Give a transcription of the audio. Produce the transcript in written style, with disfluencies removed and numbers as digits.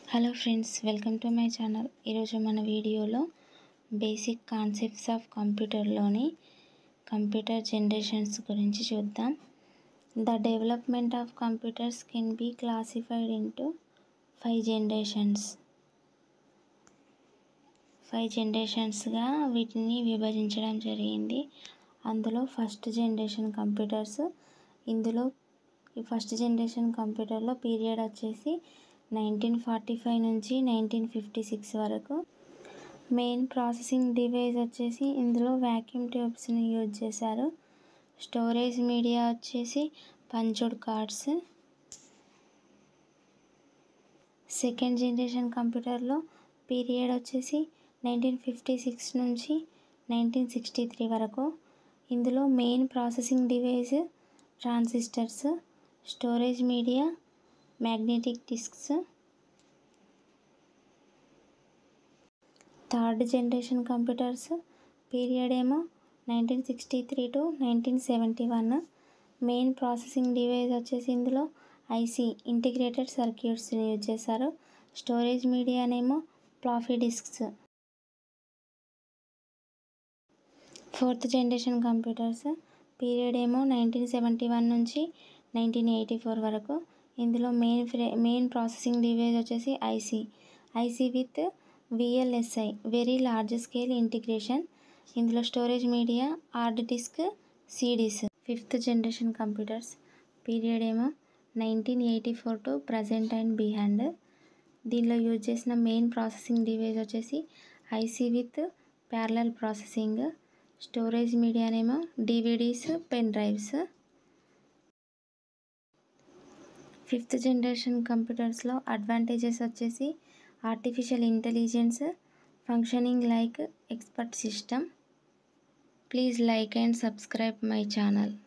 Hello friends, welcome to my channel. ఈరోజు మన వీడియోలో బేసిక్ కాన్సెప్ట్స్ ఆఫ్ కంప్యూటర్లోని కంప్యూటర్ జనరేషన్స్ గురించి చూద్దాం. The development of computers can be classified into 5 generations. 5 జనరేషన్స్గా వీటిని విభజించడం జరిగింది. అందులో ఫస్ట్ జనరేషన్ కంప్యూటర్స్. ఇందులో ఈ ఫస్ట్ జనరేషన్ కంప్యూటర్లో పీరియడ్ వచ్చేసి 1945 నుంచి 1956 వరకు. మెయిన్ ప్రాసెసింగ్ డివైస్ వచ్చేసి ఇందులో వ్యాక్యూమ్ ట్యూబ్స్ని యూజ్ చేశారు. స్టోరేజ్ మీడియా వచ్చేసి పంచ్డ్ కార్డ్స్. సెకండ్ జనరేషన్ కంప్యూటర్లో పీరియడ్ వచ్చేసి 1956 నుంచి 1963 వరకు. ఇందులో main processing device transistors, storage media, magnetic disks. Third generation computers period ఏమో 1963 టు 1971. మెయిన్ ప్రాసెసింగ్ డివైస్ వచ్చేసి ఇందులో ఐసి ఇంటిగ్రేటెడ్ సర్క్యూట్స్ని యూజ్ చేశారు. స్టోరేజ్ మీడియానేమో floppy disks. Fourth generation computers period ఏమో 1971 నుంచి 1984 వరకు. ఇందులో మెయిన్ ప్రాసెసింగ్ డివైస్ వచ్చేసి IC with VLSI very large scale integration. ఇందులో storage media hard disk, CDs. Fifth generation computers period ఏమో 1984 టు ప్రజెంట్ అండ్ బిహైండ్. దీనిలో యూజ్ చేసిన మెయిన్ ప్రాసెసింగ్ డివైస్ వచ్చేసి IC with parallel processing. Storage మీడియానేమో DVDs, pen drives. Fifth generation కంప్యూటర్స్లో advantages వచ్చేసి artificial intelligence, functioning like expert system. Please like and subscribe my channel.